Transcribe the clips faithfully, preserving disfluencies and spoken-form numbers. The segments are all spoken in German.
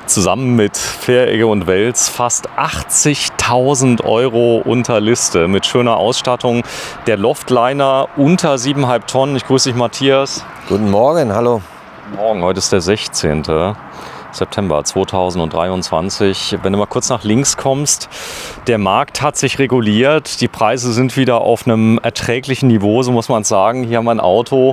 zusammen mit Vieregge und Wels fast achtzigtausend Euro unter Liste mit schöner Ausstattung. Der Loftliner unter siebeneinhalb Tonnen. Ich grüße dich, Matthias. Guten Morgen, hallo. Guten Morgen, heute ist der sechzehnte September zweitausenddreiundzwanzig. Wenn du mal kurz nach links kommst, der Markt hat sich reguliert. Die Preise sind wieder auf einem erträglichen Niveau, so muss man sagen. Hier haben wir ein Auto,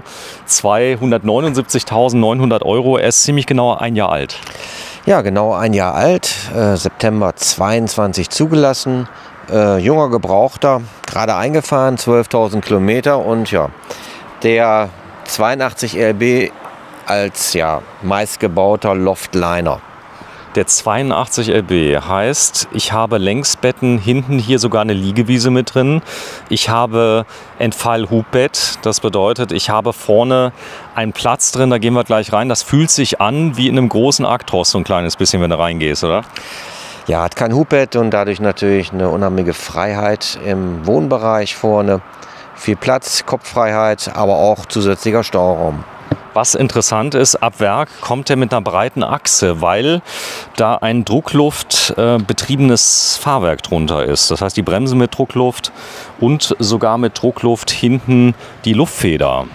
zweihundertneunundsiebzigtausendneunhundert Euro. Er ist ziemlich genau ein Jahr alt. Ja, genau ein Jahr alt, äh, September zweiundzwanzig zugelassen. Äh, junger Gebrauchter, gerade eingefahren, zwölftausend Kilometer. Und ja, der zweiundachtzig L B als ja, meistgebauter Loftliner. Der zweiundachtzig L B heißt, ich habe Längsbetten, hinten hier sogar eine Liegewiese mit drin. Ich habe Entfall-Hubbett, das bedeutet, ich habe vorne einen Platz drin, da gehen wir gleich rein. Das fühlt sich an wie in einem großen Actros, so ein kleines bisschen, wenn du reingehst, oder? Ja, hat kein Hubbett und dadurch natürlich eine unheimliche Freiheit im Wohnbereich vorne. Viel Platz, Kopffreiheit, aber auch zusätzlicher Stauraum. Was interessant ist, ab Werk kommt er mit einer breiten Achse, weil da ein druckluftbetriebenes äh, Fahrwerk drunter ist. Das heißt, die Bremse mit Druckluft und sogar mit Druckluft hinten die Luftfeder.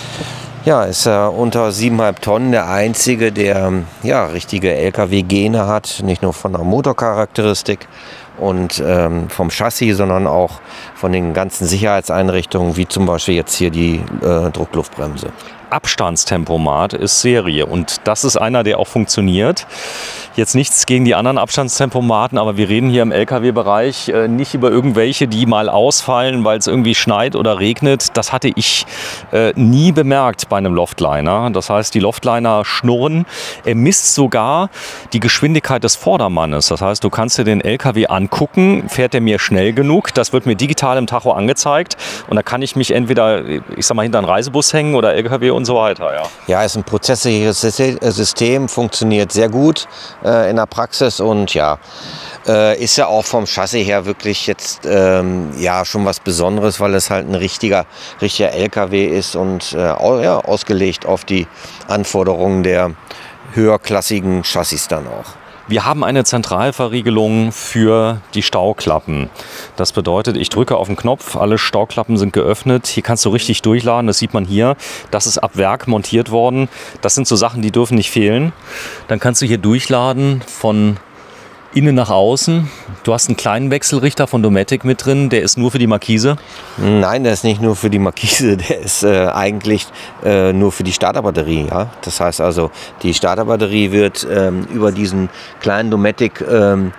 Ja, ist er unter siebeneinhalb Tonnen der einzige, der ja, richtige L K W-Gene hat, nicht nur von der Motorcharakteristik und ähm, vom Chassis, sondern auch von den ganzen Sicherheitseinrichtungen, wie zum Beispiel jetzt hier die äh, Druckluftbremse. Abstandstempomat ist Serie und das ist einer, der auch funktioniert. Jetzt nichts gegen die anderen Abstandstempomaten, aber wir reden hier im L K W-Bereich äh, nicht über irgendwelche, die mal ausfallen, weil es irgendwie schneit oder regnet. Das hatte ich äh, nie bemerkt bei einem Loftliner. Das heißt, die Loftliner schnurren. Er misst sogar die Geschwindigkeit des Vordermannes. Das heißt, du kannst dir den L K W angucken, fährt er mir schnell genug. Das wird mir digital im Tacho angezeigt und da kann ich mich entweder, ich sag mal, hinter einen Reisebus hängen oder L K W und so weiter. Ja, ja, ist ein prozesssicheres System, funktioniert sehr gut äh, in der Praxis und ja, äh, ist ja auch vom Chassis her wirklich jetzt ähm, ja, schon was Besonderes, weil es halt ein richtiger, richtiger L K W ist und äh, ja, ausgelegt auf die Anforderungen der höherklassigen Chassis dann auch. Wir haben eine Zentralverriegelung für die Stauklappen. Das bedeutet, ich drücke auf den Knopf, alle Stauklappen sind geöffnet. Hier kannst du richtig durchladen, das sieht man hier. Das ist ab Werk montiert worden. Das sind so Sachen, die dürfen nicht fehlen. Dann kannst du hier durchladen von innen nach außen. Du hast einen kleinen Wechselrichter von Dometic mit drin, der ist nur für die Markise? Nein, der ist nicht nur für die Markise, der ist äh, eigentlich äh, nur für die Starterbatterie. Ja? Das heißt also, die Starterbatterie wird ähm, über diesen kleinen Dometic ähm,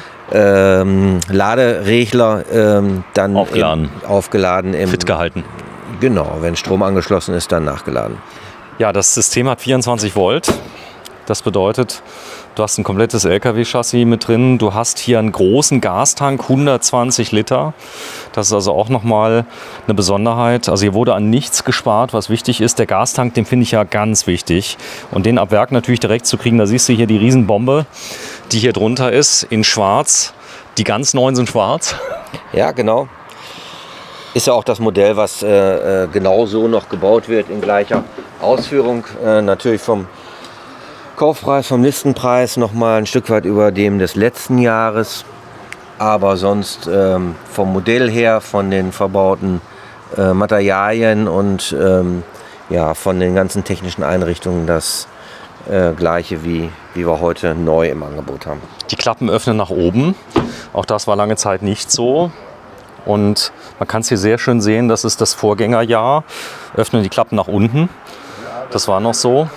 ähm, Laderegler ähm, dann aufgeladen, im, aufgeladen im, fit gehalten. Genau, wenn Strom angeschlossen ist, dann nachgeladen. Ja, das System hat vierundzwanzig Volt. Das bedeutet, du hast ein komplettes L K W-Chassis mit drin. Du hast hier einen großen Gastank, hundertzwanzig Liter. Das ist also auch nochmal eine Besonderheit. Also hier wurde an nichts gespart, was wichtig ist. Der Gastank, den finde ich ja ganz wichtig. Und den ab Werk natürlich direkt zu kriegen, da siehst du hier die Riesenbombe, die hier drunter ist, in schwarz. Die ganz neuen sind schwarz. Ja, genau. Ist ja auch das Modell, was äh, genau so noch gebaut wird, in gleicher Ausführung. Äh, natürlich vom Kaufpreis, vom Listenpreis noch mal ein Stück weit über dem des letzten Jahres, aber sonst ähm, vom Modell her, von den verbauten äh, Materialien und ähm, ja, von den ganzen technischen Einrichtungen das äh, gleiche, wie, wie wir heute neu im Angebot haben. Die Klappen öffnen nach oben, auch das war lange Zeit nicht so. Und man kann es hier sehr schön sehen, das ist das Vorgängerjahr, öffnen die Klappen nach unten, das war noch so.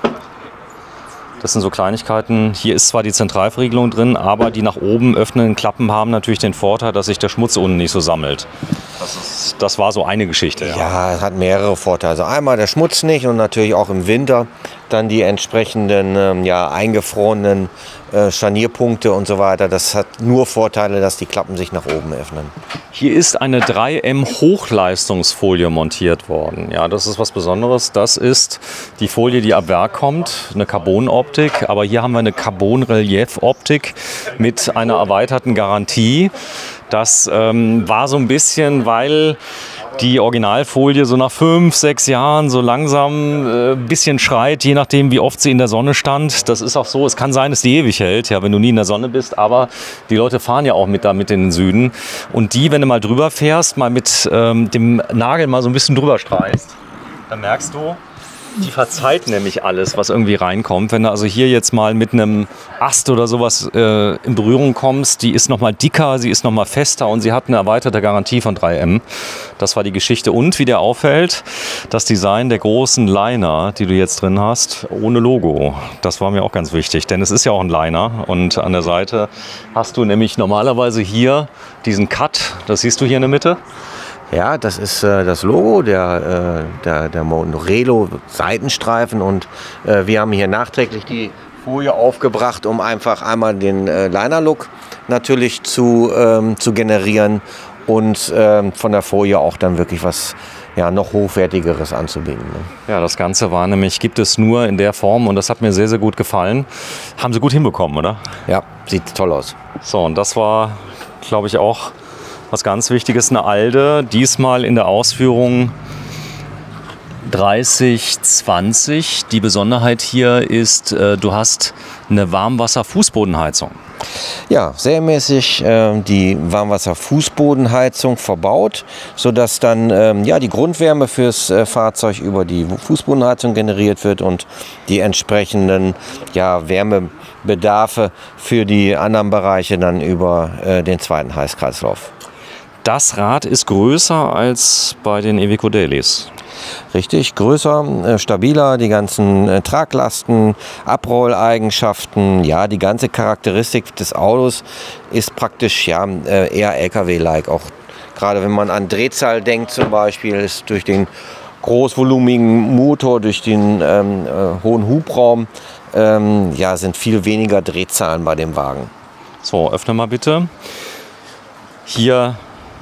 Das sind so Kleinigkeiten. Hier ist zwar die Zentralverriegelung drin, aber die nach oben öffnenden Klappen haben natürlich den Vorteil, dass sich der Schmutz unten nicht so sammelt. Das, ist, das war so eine Geschichte. Ja, ja, es hat mehrere Vorteile. Also einmal der Schmutz nicht und natürlich auch im Winter dann die entsprechenden ähm, ja, eingefrorenen äh, Scharnierpunkte und so weiter. Das hat nur Vorteile, dass die Klappen sich nach oben öffnen. Hier ist eine drei M Hochleistungsfolie montiert worden. Ja, das ist was Besonderes. Das ist die Folie, die ab Werk kommt, eine Carbon-Optik. Aber hier haben wir eine Carbon-Relief-Optik mit einer erweiterten Garantie. Das ähm, war so ein bisschen, weil die Originalfolie so nach fünf, sechs Jahren so langsam ein äh, bisschen schreit, je nachdem, wie oft sie in der Sonne stand. Das ist auch so. Es kann sein, dass die ewig hält, ja, wenn du nie in der Sonne bist. Aber die Leute fahren ja auch mit damit in den Süden. Und die, wenn du mal drüber fährst, mal mit ähm, dem Nagel mal so ein bisschen drüber streichst, dann merkst du, die verzeiht nämlich alles, was irgendwie reinkommt. Wenn du also hier jetzt mal mit einem Ast oder sowas äh, in Berührung kommst, die ist noch mal dicker, sie ist noch mal fester und sie hat eine erweiterte Garantie von drei M. Das war die Geschichte. Und wie dir auffällt, das Design der großen Liner, die du jetzt drin hast, ohne Logo. Das war mir auch ganz wichtig, denn es ist ja auch ein Liner. Und an der Seite hast du nämlich normalerweise hier diesen Cut, das siehst du hier in der Mitte. Ja, das ist äh, das Logo der, äh, der, der Morelo Seitenstreifen und äh, wir haben hier nachträglich die Folie aufgebracht, um einfach einmal den äh, Liner-Look natürlich zu, ähm, zu generieren und ähm, von der Folie auch dann wirklich was ja, noch hochwertigeres anzubieten. Ne? Ja, das Ganze war nämlich, gibt es nur in der Form und das hat mir sehr, sehr gut gefallen. Haben sie gut hinbekommen, oder? Ja, sieht toll aus. So, und das war, glaube ich, auch was ganz Wichtiges, eine Alde, diesmal in der Ausführung dreißig zwanzig. Die Besonderheit hier ist, äh, du hast eine Warmwasser-Fußbodenheizung. Ja, serienmäßig äh, die Warmwasser-Fußbodenheizung verbaut, sodass dann ähm, ja, die Grundwärme fürs äh, Fahrzeug über die Fußbodenheizung generiert wird und die entsprechenden ja, Wärmebedarfe für die anderen Bereiche dann über äh, den zweiten Heißkreislauf. Das Rad ist größer als bei den Iveco Dailies. Richtig, größer, äh, stabiler, die ganzen äh, Traglasten, Abrolleigenschaften, ja, die ganze Charakteristik des Autos ist praktisch ja, äh, eher L K W-like. Auch gerade wenn man an Drehzahl denkt zum Beispiel, ist durch den großvolumigen Motor, durch den ähm, äh, hohen Hubraum, ähm, ja, sind viel weniger Drehzahlen bei dem Wagen. So, öffne mal bitte. Hier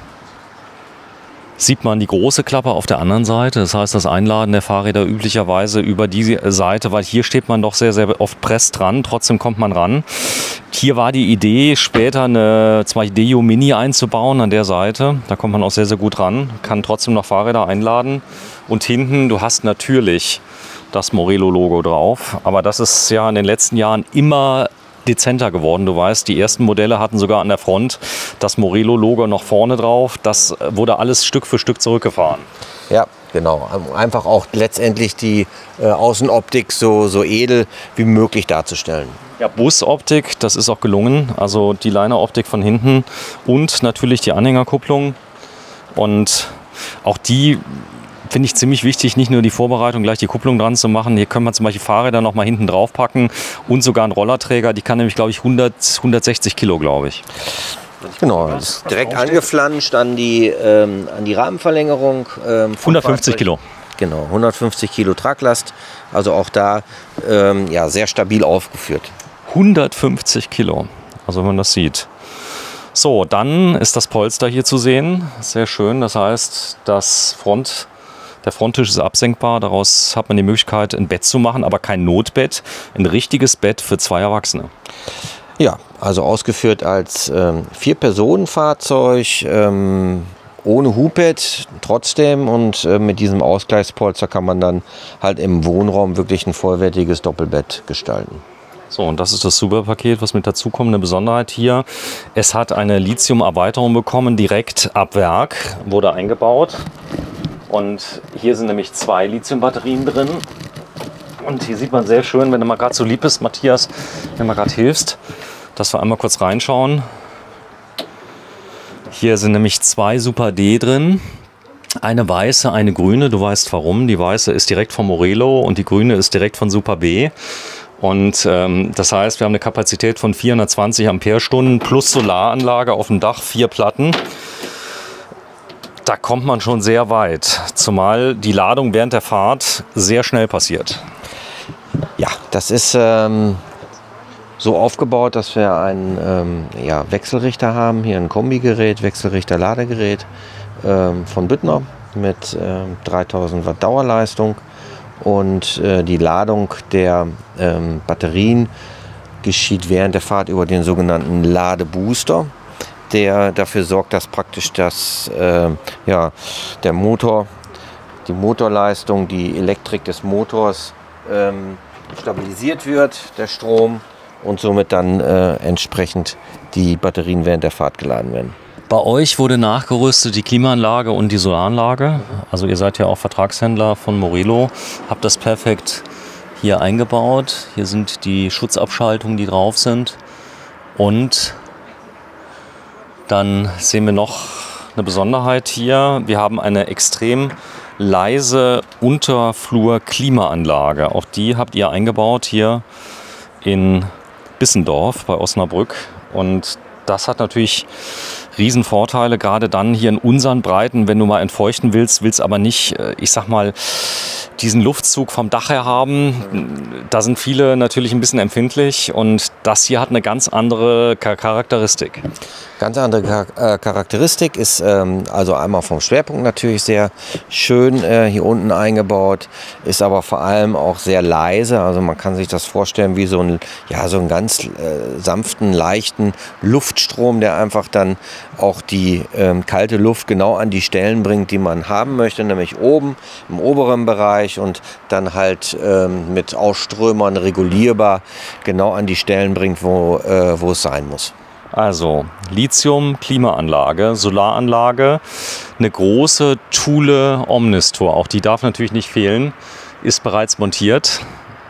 sieht man die große Klappe auf der anderen Seite. Das heißt, das Einladen der Fahrräder üblicherweise über die Seite, weil hier steht man doch sehr, sehr oft presst dran. Trotzdem kommt man ran. Hier war die Idee, später eine zwei Deo Mini einzubauen an der Seite. Da kommt man auch sehr, sehr gut ran. Kann trotzdem noch Fahrräder einladen. Und hinten, du hast natürlich das Morelo-Logo drauf. Aber das ist ja in den letzten Jahren immer dezenter geworden. Du weißt, die ersten Modelle hatten sogar an der Front das Morelo-Logo noch vorne drauf. Das wurde alles Stück für Stück zurückgefahren. Ja, genau. Einfach auch letztendlich die äh, Außenoptik so, so edel wie möglich darzustellen. Ja, Busoptik, das ist auch gelungen. Also die Liner-Optik von hinten und natürlich die Anhängerkupplung. Und auch die finde ich ziemlich wichtig, nicht nur die Vorbereitung, gleich die Kupplung dran zu machen. Hier können wir zum Beispiel Fahrräder noch mal hinten drauf packen und sogar einen Rollerträger. Die kann nämlich, glaube ich, hundert, hundertsechzig Kilo, glaube ich. Genau, das ist direkt angeflanscht an die, ähm, an die Rahmenverlängerung. Ähm, hundertfünfzig Kilo. Genau, hundertfünfzig Kilo Traglast. Also auch da ähm, ja, sehr stabil aufgeführt. hundertfünfzig Kilo, also wenn man das sieht. So, dann ist das Polster hier zu sehen. Sehr schön, das heißt, das Front... Der Fronttisch ist absenkbar, daraus hat man die Möglichkeit, ein Bett zu machen, aber kein Notbett, ein richtiges Bett für zwei Erwachsene. Ja, also ausgeführt als ähm, Vier-Personen-Fahrzeug, ähm, ohne Hubbett trotzdem und äh, mit diesem Ausgleichspolster kann man dann halt im Wohnraum wirklich ein vollwertiges Doppelbett gestalten. So, und das ist das Superpaket, was mit dazu kommt. Eine Besonderheit hier, es hat eine Lithium-Erweiterung bekommen, direkt ab Werk, wurde eingebaut. Und hier sind nämlich zwei Lithium-Batterien drin. Und hier sieht man sehr schön, wenn du mal gerade so lieb bist, Matthias, wenn du mal gerade hilfst, dass wir einmal kurz reinschauen. Hier sind nämlich zwei Super D drin. Eine weiße, eine grüne. Du weißt warum. Die weiße ist direkt von Morelo und die grüne ist direkt von Super B. Und ähm, das heißt, wir haben eine Kapazität von vierhundertzwanzig Ampere-Stunden plus Solaranlage auf dem Dach, vier Platten. Da kommt man schon sehr weit, zumal die Ladung während der Fahrt sehr schnell passiert. Ja, das ist ähm, so aufgebaut, dass wir einen ähm, ja, Wechselrichter haben. Hier ein Kombigerät, Wechselrichter-Ladegerät ähm, von Büttner mit ähm, dreitausend Watt Dauerleistung. Und äh, die Ladung der ähm, Batterien geschieht während der Fahrt über den sogenannten Ladebooster. der dafür sorgt, dass praktisch das, äh, ja, der Motor, die Motorleistung, die Elektrik des Motors ähm, stabilisiert wird, der Strom, und somit dann äh, entsprechend die Batterien während der Fahrt geladen werden. Bei euch wurde nachgerüstet die Klimaanlage und die Solaranlage. Also ihr seid ja auch Vertragshändler von Morelo, habt das perfekt hier eingebaut. Hier sind die Schutzabschaltungen, die drauf sind. Und dann sehen wir noch eine Besonderheit hier. Wir haben eine extrem leise Unterflur-Klimaanlage. Auch die habt ihr eingebaut hier in Bissendorf bei Osnabrück. Und das hat natürlich Riesenvorteile, gerade dann hier in unseren Breiten, wenn du mal entfeuchten willst, willst aber nicht, ich sag mal, diesen Luftzug vom Dach her haben. Da sind viele natürlich ein bisschen empfindlich und das hier hat eine ganz andere Charakteristik. Ganz andere Charakteristik ist ähm, also einmal vom Schwerpunkt natürlich sehr schön äh, hier unten eingebaut, ist aber vor allem auch sehr leise. Also man kann sich das vorstellen wie so ein, ja, so einen ganz äh, sanften, leichten Luftstrom, der einfach dann auch die ähm, kalte Luft genau an die Stellen bringt, die man haben möchte, nämlich oben im oberen Bereich und dann halt ähm, mit Ausströmern regulierbar genau an die Stellen bringt, wo, äh, wo es sein muss. Also Lithium, Klimaanlage, Solaranlage, eine große Thule Omnistor, auch die darf natürlich nicht fehlen, ist bereits montiert.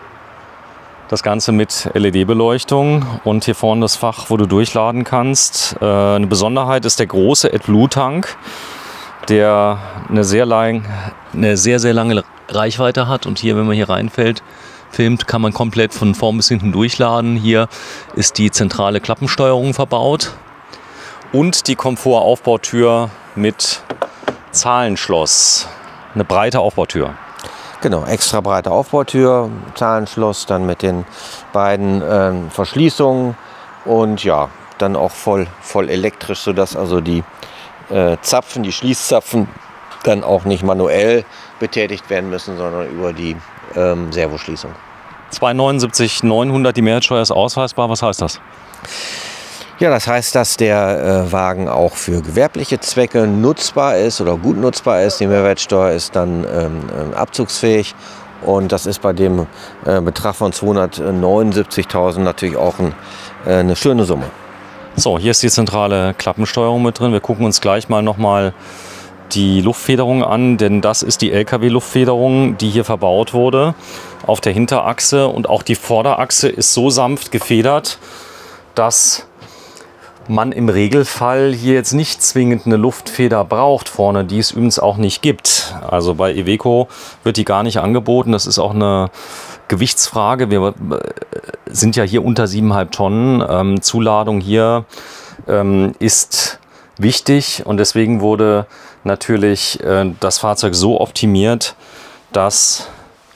Das Ganze mit L E D-Beleuchtung und hier vorne das Fach, wo du durchladen kannst. Äh, eine Besonderheit ist der große AdBlue-Tank, der eine sehr, lang, eine sehr, sehr lange Reichweite hat. Und hier, wenn man hier reinfällt, filmt, kann man komplett von vorn bis hinten durchladen. Hier ist die zentrale Klappensteuerung verbaut und die Komfortaufbautür mit Zahlenschloss. Eine breite Aufbautür. Genau, extra breite Aufbautür, Zahlenschloss, dann mit den beiden äh, Verschließungen und ja, dann auch voll, voll elektrisch, sodass also die äh, Zapfen, die Schließzapfen dann auch nicht manuell betätigt werden müssen, sondern über die ähm, Servoschließung. zweihundertneunundsiebzig neunhundert, die Mehrwertsteuer ist ausweisbar. Was heißt das? Ja, das heißt, dass der äh, Wagen auch für gewerbliche Zwecke nutzbar ist oder gut nutzbar ist. Die Mehrwertsteuer ist dann ähm, abzugsfähig und das ist bei dem äh, Betrag von zweihundertneunundsiebzigtausend natürlich auch ein, äh, eine schöne Summe. So, hier ist die zentrale Klappensteuerung mit drin. Wir gucken uns gleich mal nochmal die Luftfederung an, denn das ist die L K W-Luftfederung, die hier verbaut wurde auf der Hinterachse, und auch die Vorderachse ist so sanft gefedert, dass man im Regelfall hier jetzt nicht zwingend eine Luftfeder braucht vorne, die es übrigens auch nicht gibt. Also bei Iveco wird die gar nicht angeboten. Das ist auch eine Gewichtsfrage. Wir sind ja hier unter siebeneinhalb Tonnen. Ähm, Zuladung hier ähm, ist wichtig und deswegen wurde natürlich äh, das Fahrzeug so optimiert, dass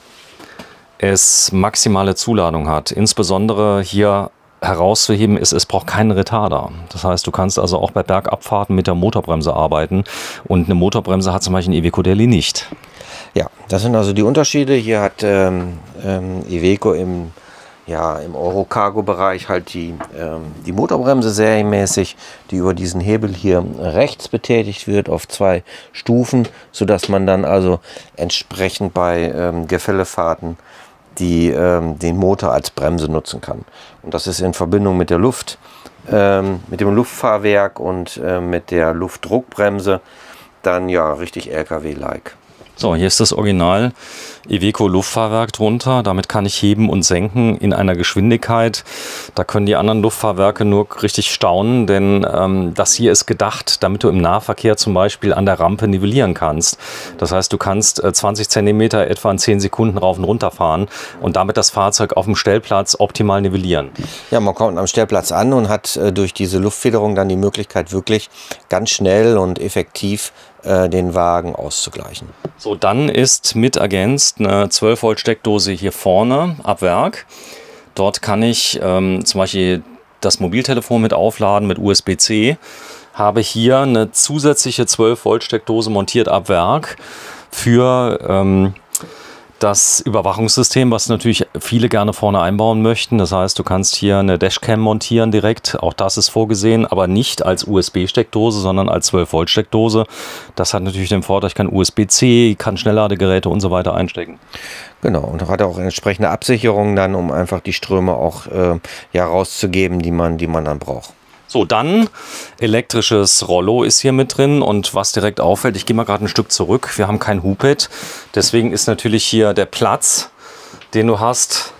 es maximale Zuladung hat. Insbesondere hier herauszuheben ist, es braucht keinen Retarder. Das heißt, du kannst also auch bei Bergabfahrten mit der Motorbremse arbeiten und eine Motorbremse hat zum Beispiel ein Iveco Daily nicht. Ja, das sind also die Unterschiede. Hier hat ähm, ähm, Iveco im, ja, im Euro-Cargo-Bereich halt die, ähm, die Motorbremse serienmäßig, die über diesen Hebel hier rechts betätigt wird auf zwei Stufen, sodass man dann also entsprechend bei ähm, Gefällefahrten die ähm, den Motor als Bremse nutzen kann. Und das ist in Verbindung mit der Luft, ähm, mit dem Luftfahrwerk und äh, mit der Luftdruckbremse dann ja richtig L K W-like. So, hier ist das Original Iveco Luftfahrwerk drunter. Damit kann ich heben und senken in einer Geschwindigkeit. Da können die anderen Luftfahrwerke nur richtig staunen, denn ähm, das hier ist gedacht, damit du im Nahverkehr zum Beispiel an der Rampe nivellieren kannst. Das heißt, du kannst äh, zwanzig Zentimeter etwa in zehn Sekunden rauf und runter fahren und damit das Fahrzeug auf dem Stellplatz optimal nivellieren. Ja, man kommt am Stellplatz an und hat äh, durch diese Luftfederung dann die Möglichkeit, wirklich ganz schnell und effektiv äh, den Wagen auszugleichen. So, dann ist mit ergänzt eine zwölf Volt Steckdose hier vorne ab Werk. Dort kann ich ähm, zum Beispiel das Mobiltelefon mit aufladen mit U S B C. Habe hier eine zusätzliche zwölf Volt Steckdose montiert ab Werk für ähm, das Überwachungssystem, was natürlich viele gerne vorne einbauen möchten. Das heißt, du kannst hier eine Dashcam montieren direkt. Auch das ist vorgesehen, aber nicht als U S B-Steckdose, sondern als zwölf Volt Steckdose. Das hat natürlich den Vorteil, ich kann U S B C, kann Schnellladegeräte und so weiter einstecken. Genau, und hat auch entsprechende Absicherungen dann, um einfach die Ströme auch äh, ja, rauszugeben, die man, die man dann braucht. So, dann elektrisches Rollo ist hier mit drin und was direkt auffällt, ich gehe mal gerade ein Stück zurück, wir haben kein Hubbett, deswegen ist natürlich hier der Platz, den du hast,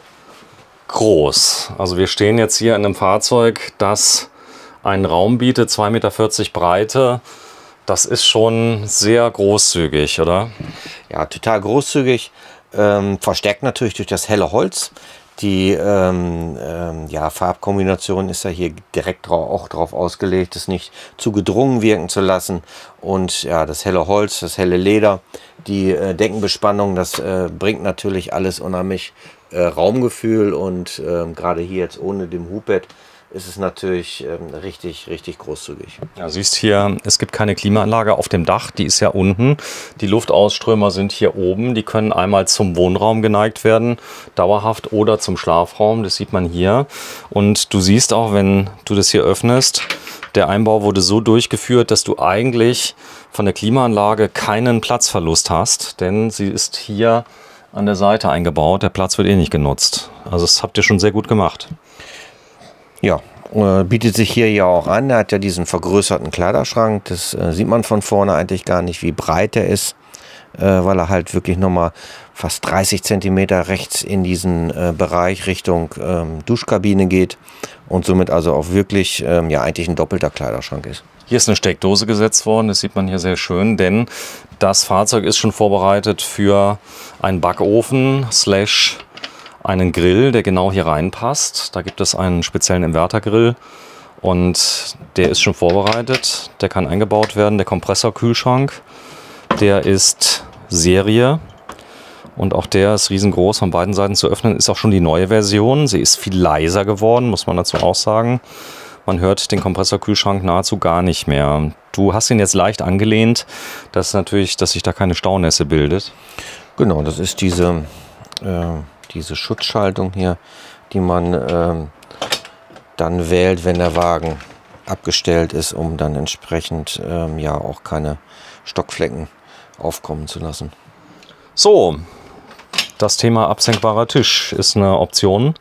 groß. Also wir stehen jetzt hier in einem Fahrzeug, das einen Raum bietet, zwei Meter vierzig Breite, das ist schon sehr großzügig, oder? Ja, total großzügig, ähm, verstärkt natürlich durch das helle Holz. Die ähm, ähm, ja, Farbkombination ist ja hier direkt drauf, auch darauf ausgelegt, es nicht zu gedrungen wirken zu lassen. Und ja, das helle Holz, das helle Leder, die äh, Deckenbespannung, das äh, bringt natürlich alles unheimlich äh, Raumgefühl. Und äh, gerade hier jetzt ohne dem Hubbett ist es natürlich ähm, richtig, richtig großzügig. Ja, siehst hier, es gibt keine Klimaanlage auf dem Dach, die ist ja unten. Die Luftausströmer sind hier oben, die können einmal zum Wohnraum geneigt werden, dauerhaft, oder zum Schlafraum, das sieht man hier. Und du siehst auch, wenn du das hier öffnest, der Einbau wurde so durchgeführt, dass du eigentlich von der Klimaanlage keinen Platzverlust hast, denn sie ist hier an der Seite eingebaut, der Platz wird eh nicht genutzt. Also das habt ihr schon sehr gut gemacht. Ja, äh, bietet sich hier ja auch an. Er hat ja diesen vergrößerten Kleiderschrank. Das äh, sieht man von vorne eigentlich gar nicht, wie breit er ist, äh, weil er halt wirklich nochmal fast dreißig Zentimeter rechts in diesen äh, Bereich Richtung ähm, Duschkabine geht und somit also auch wirklich ähm, ja eigentlich ein doppelter Kleiderschrank ist. Hier ist eine Steckdose gesetzt worden, das sieht man hier sehr schön, denn das Fahrzeug ist schon vorbereitet für einen Backofen slash einen Grill, der genau hier reinpasst. Da gibt es einen speziellen Invertergrill und der ist schon vorbereitet. Der kann eingebaut werden. Der Kompressorkühlschrank, der ist Serie und auch der ist riesengroß, von beiden Seiten zu öffnen. Ist auch schon die neue Version. Sie ist viel leiser geworden, muss man dazu auch sagen. Man hört den Kompressorkühlschrank nahezu gar nicht mehr. Du hast ihn jetzt leicht angelehnt. Das ist natürlich, dass sich da keine Staunässe bildet. Genau, das ist diese äh diese Schutzschaltung hier, die man ähm, dann wählt, wenn der Wagen abgestellt ist, um dann entsprechend ähm, ja auch keine Stockflecken aufkommen zu lassen. So, das Thema absenkbarer Tisch ist eine Option,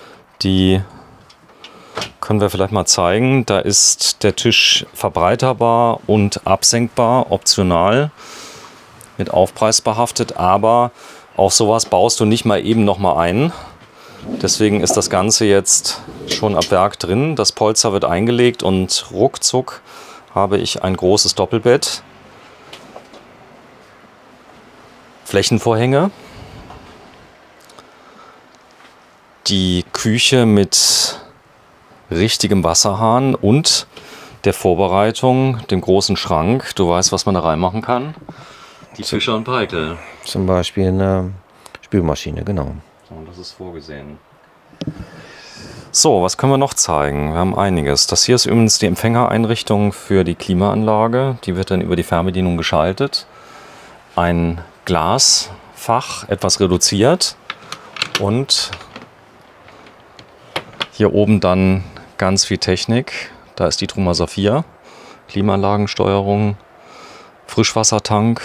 die können wir vielleicht mal zeigen. Da ist der Tisch verbreiterbar und absenkbar, optional, mit Aufpreis behaftet, aber auch sowas baust du nicht mal eben noch mal ein. Deswegen ist das Ganze jetzt schon ab Werk drin. Das Polster wird eingelegt und ruckzuck habe ich ein großes Doppelbett. Flächenvorhänge. Die Küche mit richtigem Wasserhahn und der Vorbereitung, dem großen Schrank. Du weißt, was man da reinmachen kann. Die Fischer und Peikel. Zum Beispiel eine Spülmaschine, genau. So, das ist vorgesehen. So, was können wir noch zeigen? Wir haben einiges. Das hier ist übrigens die Empfängereinrichtung für die Klimaanlage. Die wird dann über die Fernbedienung geschaltet. Ein Glasfach, etwas reduziert. Und hier oben dann ganz viel Technik. Da ist die Truma Saphir, Klimaanlagensteuerung, Frischwassertank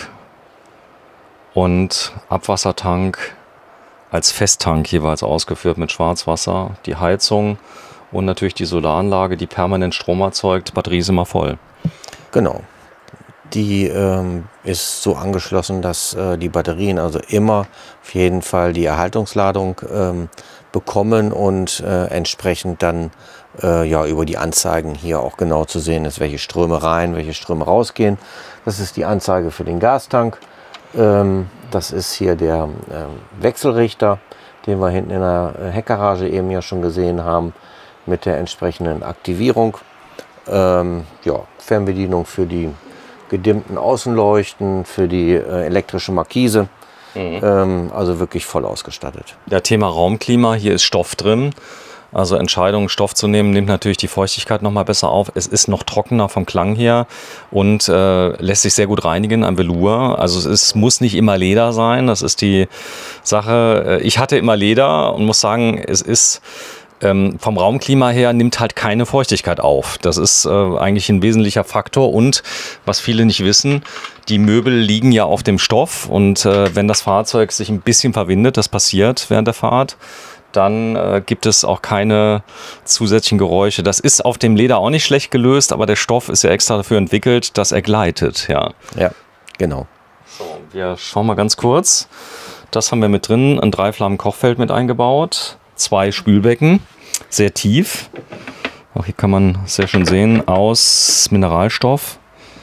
und Abwassertank als Festtank jeweils ausgeführt mit Schwarzwasser, die Heizung und natürlich die Solaranlage, die permanent Strom erzeugt. Batterie ist immer voll. Genau. Die ähm, ist so angeschlossen, dass äh, die Batterien also immer auf jeden Fall die Erhaltungsladung ähm, bekommen und äh, entsprechend dann äh, ja, über die Anzeigen hier auch genau zu sehen ist, welche Ströme rein, welche Ströme rausgehen. Das ist die Anzeige für den Gastank. Ähm, das ist hier der ähm, Wechselrichter, den wir hinten in der Heckgarage eben ja schon gesehen haben, mit der entsprechenden Aktivierung. Ähm, ja, Fernbedienung für die gedimmten Außenleuchten, für die äh, elektrische Markise. Mhm. Ähm, also wirklich voll ausgestattet. Ja, Thema Raumklima, hier ist Stoff drin. Also Entscheidung, Stoff zu nehmen, nimmt natürlich die Feuchtigkeit noch mal besser auf. Es ist noch trockener vom Klang her und äh, lässt sich sehr gut reinigen am Velour. Also es ist, muss nicht immer Leder sein, das ist die Sache. Ich hatte immer Leder und muss sagen, es ist ähm, vom Raumklima her nimmt halt keine Feuchtigkeit auf. Das ist äh, eigentlich ein wesentlicher Faktor und was viele nicht wissen, die Möbel liegen ja auf dem Stoff und äh, wenn das Fahrzeug sich ein bisschen verwindet, das passiert während der Fahrt, dann äh, gibt es auch keine zusätzlichen Geräusche. Das ist auf dem Leder auch nicht schlecht gelöst, aber der Stoff ist ja extra dafür entwickelt, dass er gleitet. Ja, ja, genau. So, wir schauen mal ganz kurz. Das haben wir mit drin, ein Dreiflammen-Kochfeld mit eingebaut, zwei Spülbecken, sehr tief. Auch hier kann man sehr schön sehen, aus Mineralstoff.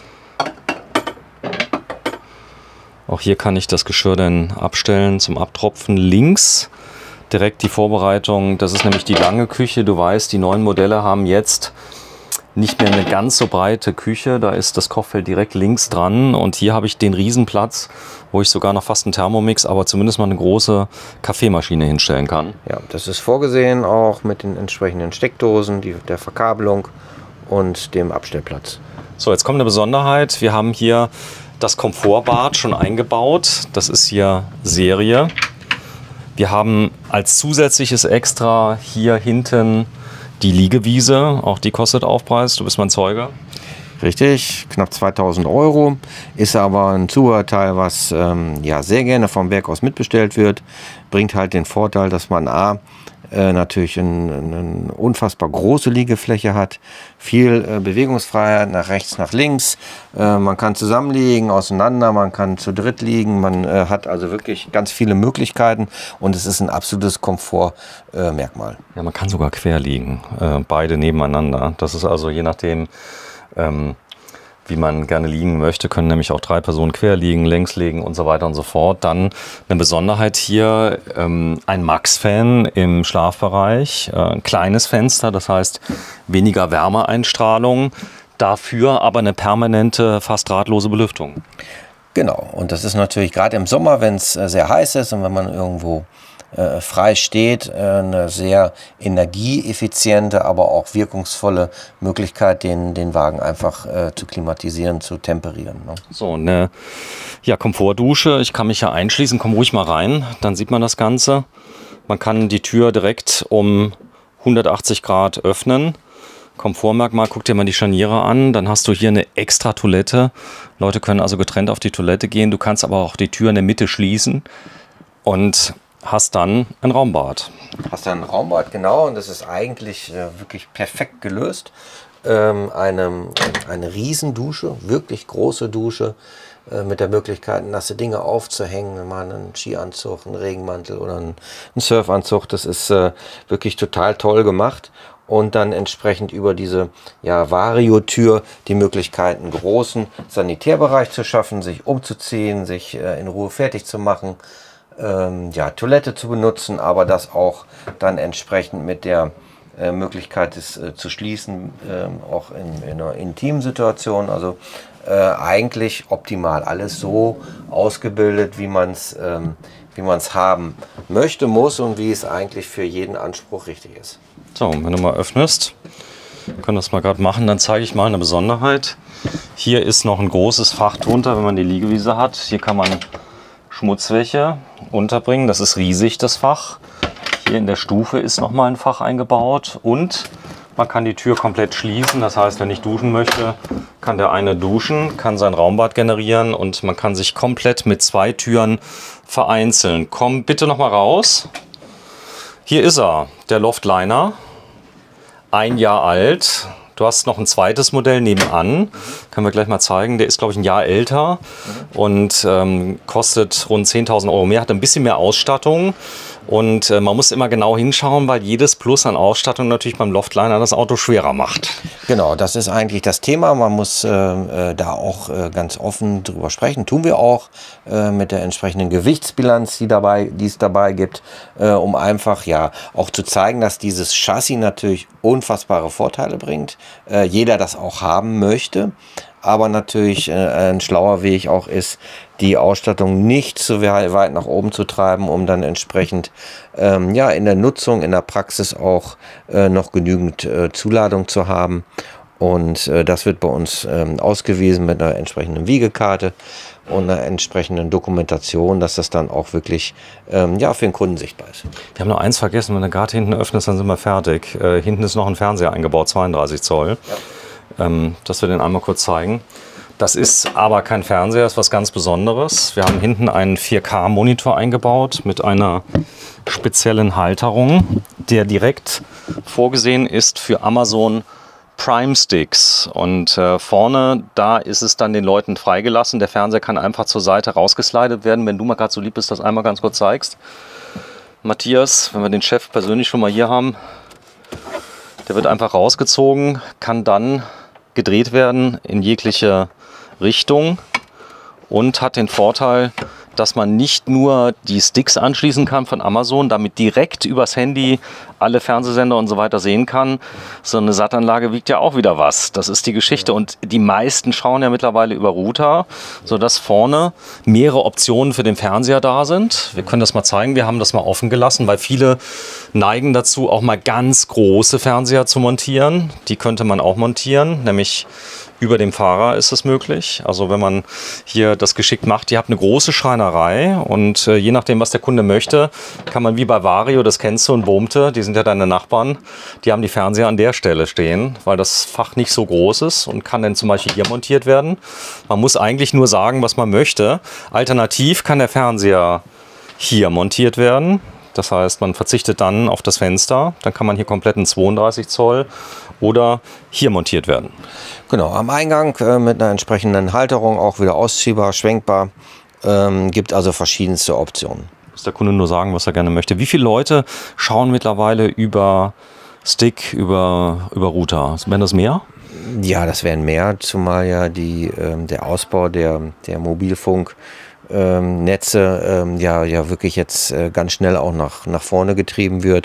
Auch hier kann ich das Geschirr dann abstellen zum Abtropfen. Links direkt die Vorbereitung, das ist nämlich die lange Küche. Du weißt, die neuen Modelle haben jetzt nicht mehr eine ganz so breite Küche. Da ist das Kochfeld direkt links dran und hier habe ich den Riesenplatz, wo ich sogar noch fast einen Thermomix, aber zumindest mal eine große Kaffeemaschine hinstellen kann. Ja, das ist vorgesehen auch mit den entsprechenden Steckdosen, die, der Verkabelung und dem Abstellplatz. So, jetzt kommt eine Besonderheit. Wir haben hier das Komfortbad schon eingebaut. Das ist hier Serie. Wir haben als zusätzliches Extra hier hinten die Liegewiese. Auch die kostet Aufpreis. Du bist mein Zeuge. Richtig, knapp zweitausend Euro. Ist aber ein Zubehörteil, was ähm, ja, sehr gerne vom Werk aus mitbestellt wird. Bringt halt den Vorteil, dass man A, äh, natürlich eine ein unfassbar große Liegefläche hat. Viel äh, Bewegungsfreiheit nach rechts, nach links. Äh, man kann zusammenliegen, auseinander, man kann zu dritt liegen. Man äh, hat also wirklich ganz viele Möglichkeiten und es ist ein absolutes Komfortmerkmal. Äh, ja, man kann sogar quer liegen, äh, beide nebeneinander. Das ist also je nachdem, ähm, wie man gerne liegen möchte, können nämlich auch drei Personen quer liegen, längs liegen und so weiter und so fort. Dann eine Besonderheit hier, ähm, ein Max-Fan im Schlafbereich, äh, ein kleines Fenster, das heißt weniger Wärmeeinstrahlung, dafür aber eine permanente, fast drahtlose Belüftung. Genau, und das ist natürlich gerade im Sommer, wenn es äh, sehr heiß ist und wenn man irgendwo äh, frei steht, äh, eine sehr energieeffiziente, aber auch wirkungsvolle Möglichkeit, den, den Wagen einfach äh, zu klimatisieren, zu temperieren. Ne? So, eine ja, Komfortdusche. Ich kann mich ja einschließen, komm ruhig mal rein, dann sieht man das Ganze. Man kann die Tür direkt um hundertachtzig Grad öffnen. Komfortmerkmal, guck dir mal die Scharniere an, dann hast du hier eine extra Toilette. Leute können also getrennt auf die Toilette gehen. Du kannst aber auch die Tür in der Mitte schließen und hast dann ein Raumbad. Hast dann ein Raumbad, genau, und das ist eigentlich äh, wirklich perfekt gelöst. Ähm, eine, eine Riesendusche, wirklich große Dusche, äh, mit der Möglichkeit, nasse Dinge aufzuhängen, mal einen Skianzug, einen Regenmantel oder einen, einen Surfanzug. Das ist äh, wirklich total toll gemacht. Und dann entsprechend über diese ja, Vario-Tür die Möglichkeit, einen großen Sanitärbereich zu schaffen, sich umzuziehen, sich äh, in Ruhe fertig zu machen. Ähm, ja, Toilette zu benutzen, aber das auch dann entsprechend mit der äh, Möglichkeit des, äh, zu schließen, äh, auch in, in einer intimen Situation. Also äh, eigentlich optimal, alles so ausgebildet, wie man es ähm, wie man es haben möchte, muss und wie es eigentlich für jeden Anspruch richtig ist. So, wenn du mal öffnest, wir können das mal gerade machen, dann zeige ich mal eine Besonderheit. Hier ist noch ein großes Fach drunter, wenn man die Liegewiese hat. Hier kann man Schmutzwäsche unterbringen. Das ist riesig, das Fach. Hier in der Stufe ist noch mal ein Fach eingebaut und man kann die Tür komplett schließen. Das heißt, wenn ich duschen möchte, kann der eine duschen, kann sein Raumbad generieren und man kann sich komplett mit zwei Türen vereinzeln. Komm bitte noch mal raus. Hier ist er, der Loftliner. Ein Jahr alt. Du hast noch ein zweites Modell nebenan, können wir gleich mal zeigen. Der ist, glaube ich, ein Jahr älter und ähm, kostet rund zehntausend Euro mehr, hat ein bisschen mehr Ausstattung. Und äh, man muss immer genau hinschauen, weil jedes Plus an Ausstattung natürlich beim Loftliner das Auto schwerer macht. Genau, das ist eigentlich das Thema. Man muss äh, da auch äh, ganz offen drüber sprechen. Tun wir auch äh, mit der entsprechenden Gewichtsbilanz, die, dabei, die es dabei gibt, äh, um einfach ja auch zu zeigen, dass dieses Chassis natürlich unfassbare Vorteile bringt. Äh, jeder das auch haben möchte. Aber natürlich äh, ein schlauer Weg auch ist, die Ausstattung nicht zu weit nach oben zu treiben, um dann entsprechend ähm, ja, in der Nutzung, in der Praxis auch äh, noch genügend äh, Zuladung zu haben. Und äh, das wird bei uns ähm, ausgewiesen mit einer entsprechenden Wiegekarte und einer entsprechenden Dokumentation, dass das dann auch wirklich ähm, ja, für den Kunden sichtbar ist. Wir haben noch eins vergessen, wenn du gerade hinten öffnest, dann sind wir fertig. Äh, hinten ist noch ein Fernseher eingebaut, zweiunddreißig Zoll. Ja. Ähm, dass wir den einmal kurz zeigen. Das ist aber kein Fernseher, das ist was ganz Besonderes. Wir haben hinten einen vier K Monitor eingebaut mit einer speziellen Halterung, der direkt vorgesehen ist für Amazon Prime Sticks. Und äh, vorne, da ist es dann den Leuten freigelassen. Der Fernseher kann einfach zur Seite rausgeslidet werden. Wenn du mal gerade so lieb bist, das einmal ganz kurz zeigst. Matthias, wenn wir den Chef persönlich schon mal hier haben, der wird einfach rausgezogen, kann dann gedreht werden in jegliche Richtung und hat den Vorteil, dass man nicht nur die Sticks anschließen kann von Amazon, damit direkt übers Handy alle Fernsehsender und so weiter sehen kann. So eine Sat-Anlage wiegt ja auch wieder was. Das ist die Geschichte. Und die meisten schauen ja mittlerweile über Router, sodass vorne mehrere Optionen für den Fernseher da sind. Wir können das mal zeigen. Wir haben das mal offen gelassen, weil viele neigen dazu, auch mal ganz große Fernseher zu montieren. Die könnte man auch montieren, nämlich über dem Fahrer ist es möglich. Also wenn man hier das geschickt macht, ihr habt eine große Schreinerei und äh, je nachdem, was der Kunde möchte, kann man wie bei Vario, das kennst du, und Bohmte, die sind ja deine Nachbarn, die haben die Fernseher an der Stelle stehen, weil das Fach nicht so groß ist und kann dann zum Beispiel hier montiert werden. Man muss eigentlich nur sagen, was man möchte. Alternativ kann der Fernseher hier montiert werden. Das heißt, man verzichtet dann auf das Fenster, dann kann man hier komplett einen zweiunddreißig Zoll oder hier montiert werden. Genau, am Eingang äh, mit einer entsprechenden Halterung, auch wieder ausziehbar, schwenkbar, ähm, gibt also verschiedenste Optionen. Muss der Kunde nur sagen, was er gerne möchte. Wie viele Leute schauen mittlerweile über Stick, über, über Router? Werden das mehr? Ja, das wären mehr, zumal ja die, ähm, der Ausbau der, der Mobilfunk Ähm, Netze ähm, ja, ja wirklich jetzt äh, ganz schnell auch nach, nach vorne getrieben wird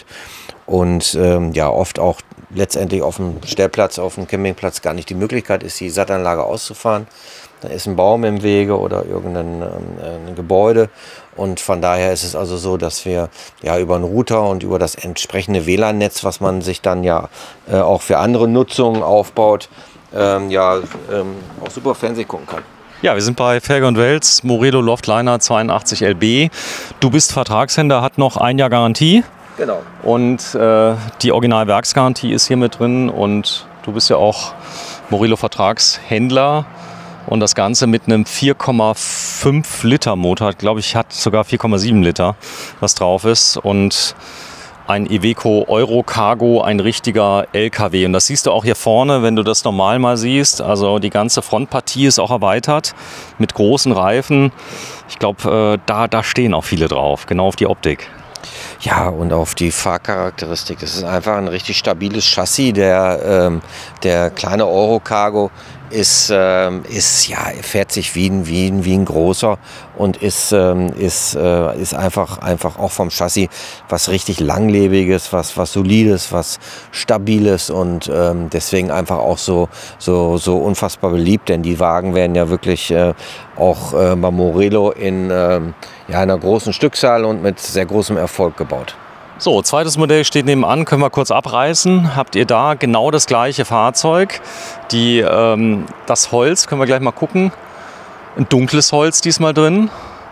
und ähm, ja oft auch letztendlich auf dem Stellplatz, auf dem Campingplatz gar nicht die Möglichkeit ist, die Sat-Anlage auszufahren. Da ist ein Baum im Wege oder irgendein ähm, ein Gebäude und von daher ist es also so, dass wir ja über einen Router und über das entsprechende W L A N-Netz, was man sich dann ja äh, auch für andere Nutzungen aufbaut, ähm, ja ähm, auch super Fernsehen gucken kann. Ja, wir sind bei Felger und Welz, Morelo Loftliner zweiundachtzig L B. Du bist Vertragshändler, hat noch ein Jahr Garantie. Genau. Und äh, die Originalwerksgarantie ist hier mit drin und du bist ja auch Morelo Vertragshändler. Und das Ganze mit einem vier Komma fünf Liter Motor, glaube ich, hat sogar vier Komma sieben Liter, was drauf ist. Und ein Iveco Euro Cargo, ein richtiger L K W. Und das siehst du auch hier vorne, wenn du das normal mal siehst. Also die ganze Frontpartie ist auch erweitert mit großen Reifen. Ich glaube, äh, da, da stehen auch viele drauf, genau auf die Optik. Ja, und auf die Fahrcharakteristik. Das ist einfach ein richtig stabiles Chassis. Der, ähm, der kleine Euro Cargo ist, ähm, ist ja, fährt sich wie ein, wie ein, wie ein großer und ist, ähm, ist, äh, ist einfach, einfach auch vom Chassis was richtig Langlebiges, was, was Solides, was Stabiles und ähm, deswegen einfach auch so, so, so unfassbar beliebt, denn die Wagen werden ja wirklich äh, auch äh, bei Morelo in äh, ja, einer großen Stückzahl und mit sehr großem Erfolg gebaut. So, zweites Modell steht nebenan, können wir kurz abreißen. Habt ihr da genau das gleiche Fahrzeug? Die, ähm, das Holz, können wir gleich mal gucken. Ein dunkles Holz diesmal drin.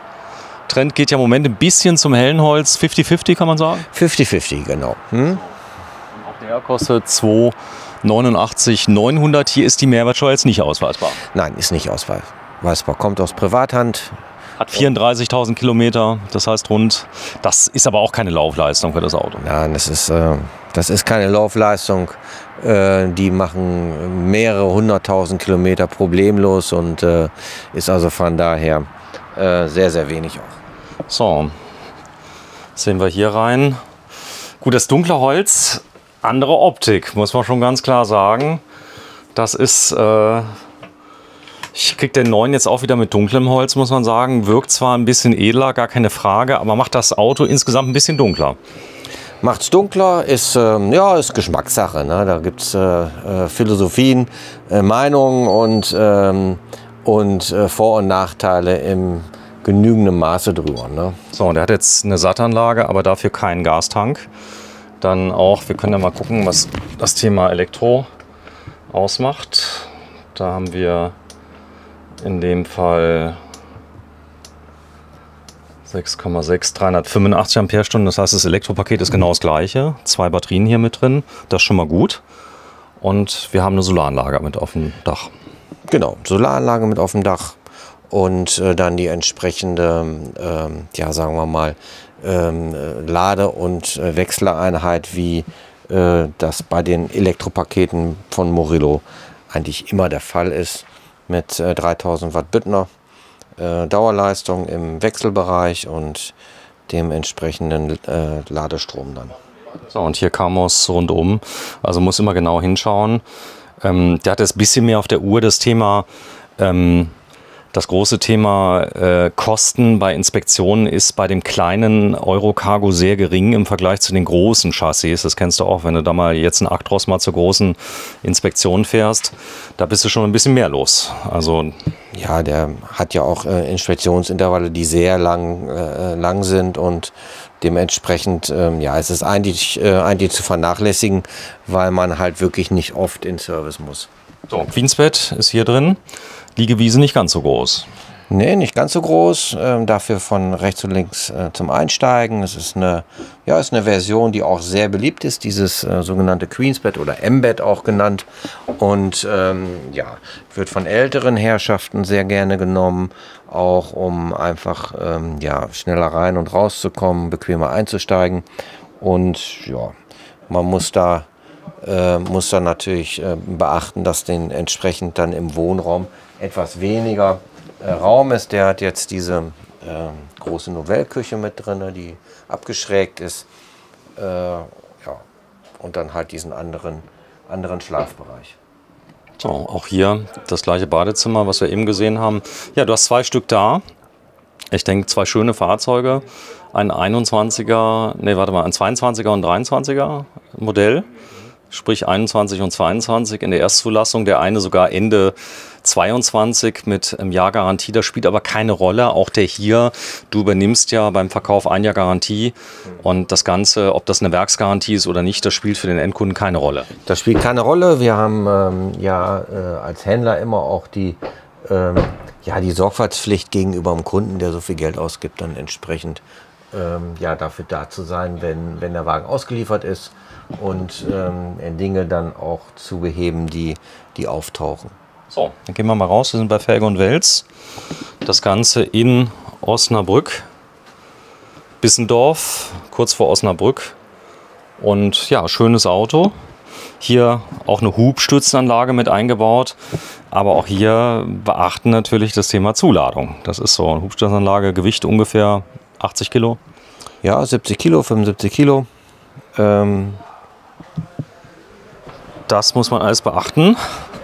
Trend geht ja im Moment ein bisschen zum hellen Holz. fünfzig fünfzig kann man sagen? fünfzig fünfzig, genau. Hm? Auch der kostet zweihundertneunundachtzig neunhundert. Hier ist die Mehrwertsteuer jetzt nicht ausweisbar. Nein, ist nicht ausweisbar. Kommt aus Privathand. Hat vierunddreißigtausend Kilometer, das heißt rund. Das ist aber auch keine Laufleistung für das Auto. Ja, das ist, äh, das ist keine Laufleistung. Äh, die machen mehrere hunderttausend Kilometer problemlos und äh, ist also von daher äh, sehr, sehr wenig auch. So, sehen wir hier rein. Gut, das dunkle Holz, andere Optik, muss man schon ganz klar sagen. Das ist... Äh, Ich kriege den neuen jetzt auch wieder mit dunklem Holz, muss man sagen. Wirkt zwar ein bisschen edler, gar keine Frage, aber macht das Auto insgesamt ein bisschen dunkler. Macht es dunkler, ist, ähm, ja, ist Geschmackssache. Ne? Da gibt es äh, äh, Philosophien, äh, Meinungen und, ähm, und äh, Vor- und Nachteile im genügenden Maße drüber. Ne? So, und der hat jetzt eine Sattanlage, aber dafür keinen Gastank. Dann auch, wir können ja mal gucken, was das Thema Elektro ausmacht. Da haben wir in dem Fall sechs Komma sechs, dreihundertfünfundachtzig Ampere-Stunden. Das heißt, das Elektropaket ist genau das gleiche. Zwei Batterien hier mit drin, das ist schon mal gut. Und wir haben eine Solaranlage mit auf dem Dach. Genau, Solaranlage mit auf dem Dach. Und äh, dann die entsprechende, ähm, ja sagen wir mal, ähm, Lade- und äh, Wechseleinheit, wie äh, das bei den Elektropaketen von Morillo eigentlich immer der Fall ist, mit äh, dreitausend Watt Büttner äh, Dauerleistung im Wechselbereich und dem entsprechenden äh, Ladestrom dann. So, und hier Kamos rundum, also muss immer genau hinschauen. Ähm, der hat jetzt ein bisschen mehr auf der Uhr das Thema, ähm, das große Thema äh, Kosten bei Inspektionen ist bei dem kleinen Eurocargo sehr gering im Vergleich zu den großen Chassis. Das kennst du auch, wenn du da mal jetzt einen Actros mal zur großen Inspektion fährst, da bist du schon ein bisschen mehr los. Also ja, der hat ja auch äh, Inspektionsintervalle, die sehr lang, äh, lang sind und dementsprechend, ähm, ja, es ist eigentlich, äh, eigentlich zu vernachlässigen, weil man halt wirklich nicht oft in Service muss. So, Queensbett ist hier drin. Liegewiese nicht ganz so groß. Nee, nicht ganz so groß. Ähm, dafür von rechts und links äh, zum Einsteigen. Es ist eine, ja, ist eine Version, die auch sehr beliebt ist, dieses äh, sogenannte Queensbett oder M-Bett auch genannt. Und ähm, ja, wird von älteren Herrschaften sehr gerne genommen, auch um einfach ähm, ja, schneller rein und rauszukommen, bequemer einzusteigen. Und ja, man muss da, äh, muss da natürlich äh, beachten, dass den entsprechend dann im Wohnraum etwas weniger äh, Raum ist. Der hat jetzt diese äh, große Novellküche mit drin, die abgeschrägt ist. Äh, ja. Und dann halt diesen anderen, anderen Schlafbereich. So, auch hier das gleiche Badezimmer, was wir eben gesehen haben. Ja, du hast zwei Stück da. Ich denke, zwei schöne Fahrzeuge. Ein einundzwanziger, nee, warte mal, ein zweiundzwanziger und dreiundzwanziger Modell. Sprich einundzwanzig und zweiundzwanzig in der Erstzulassung. Der eine sogar Ende zweiundzwanzig mit einem Jahr Garantie. Das spielt aber keine Rolle. Auch der hier, du übernimmst ja beim Verkauf ein Jahr Garantie. Und das Ganze, ob das eine Werksgarantie ist oder nicht, das spielt für den Endkunden keine Rolle. Das spielt keine Rolle. Wir haben ähm, ja äh, als Händler immer auch die, ähm, ja, die Sorgfaltspflicht gegenüber dem Kunden, der so viel Geld ausgibt, dann entsprechend ähm, ja, dafür da zu sein, wenn, wenn der Wagen ausgeliefert ist. Und ähm, Dinge dann auch zu beheben, die, die auftauchen. So, dann gehen wir mal raus. Wir sind bei Felge und Wels. Das Ganze in Osnabrück, Bissendorf, kurz vor Osnabrück. Und ja, schönes Auto. Hier auch eine Hubstützenanlage mit eingebaut. Aber auch hier beachten natürlich das Thema Zuladung. Das ist so eine Hubstützenanlage, Gewicht ungefähr achtzig Kilo. Ja, siebzig Kilo, fünfundsiebzig Kilo. Ähm Das muss man alles beachten.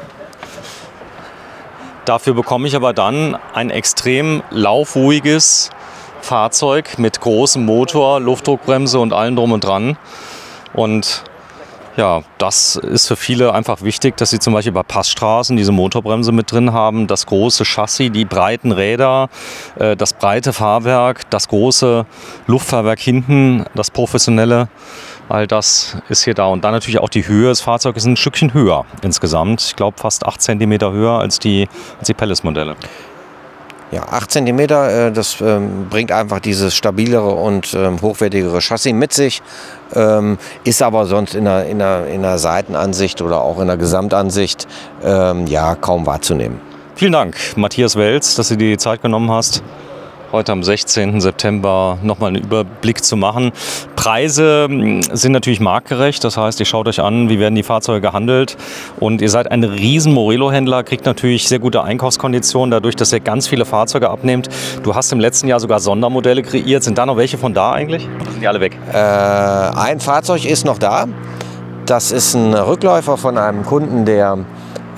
Dafür bekomme ich aber dann ein extrem laufruhiges Fahrzeug mit großem Motor, Luftdruckbremse und allem drum und dran. Und ja, das ist für viele einfach wichtig, dass sie zum Beispiel bei Passstraßen diese Motorbremse mit drin haben, das große Chassis, die breiten Räder, äh, das breite Fahrwerk, das große Luftfahrwerk hinten, das professionelle. All das ist hier da. Und dann natürlich auch die Höhe des Fahrzeugs ist ein Stückchen höher insgesamt. Ich glaube fast acht Zentimeter höher als die, als die Palace-Modelle. Ja, acht Zentimeter, äh, das ähm, bringt einfach dieses stabilere und ähm, hochwertigere Chassis mit sich. Ähm, ist aber sonst in der, in, der, in der Seitenansicht oder auch in der Gesamtansicht ähm, ja, kaum wahrzunehmen. Vielen Dank, Matthias Welz, dass du dir die Zeit genommen hast, heute am sechzehnten September nochmal einen Überblick zu machen. Preise sind natürlich marktgerecht, das heißt, ihr schaut euch an, wie werden die Fahrzeuge gehandelt und ihr seid ein riesen Morillo-Händler, kriegt natürlich sehr gute Einkaufskonditionen, dadurch, dass ihr ganz viele Fahrzeuge abnehmt. Du hast im letzten Jahr sogar Sondermodelle kreiert. Sind da noch welche von da eigentlich? Oder sind die alle weg? Äh, ein Fahrzeug ist noch da. Das ist ein Rückläufer von einem Kunden, der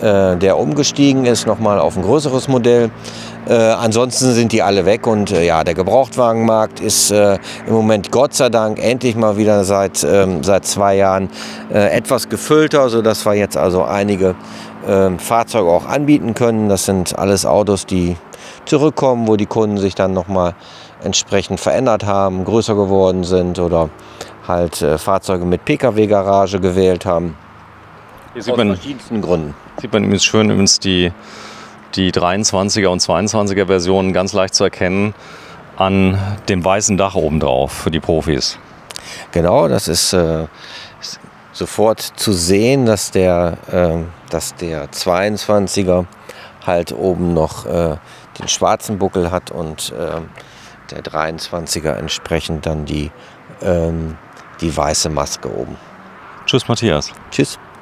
äh, der umgestiegen ist, nochmal auf ein größeres Modell. Äh, ansonsten sind die alle weg und äh, ja, der Gebrauchtwagenmarkt ist äh, im Moment Gott sei Dank endlich mal wieder seit, ähm, seit zwei Jahren äh, etwas gefüllter, sodass wir jetzt also einige äh, Fahrzeuge auch anbieten können. Das sind alles Autos, die zurückkommen, wo die Kunden sich dann nochmal entsprechend verändert haben, größer geworden sind oder halt äh, Fahrzeuge mit P K W-Garage gewählt haben. Hier sieht man, aus verschiedensten Gründen. Sieht man übrigens schön übrigens die, die dreiundzwanziger und zweiundzwanziger Versionen ganz leicht zu erkennen an dem weißen Dach oben drauf für die Profis. Genau, das ist äh, sofort zu sehen, dass der, äh, dass der zweiundzwanziger halt oben noch äh, den schwarzen Buckel hat und äh, der dreiundzwanziger entsprechend dann die, ähm, die weiße Maske oben. Tschüss Matthias. Tschüss.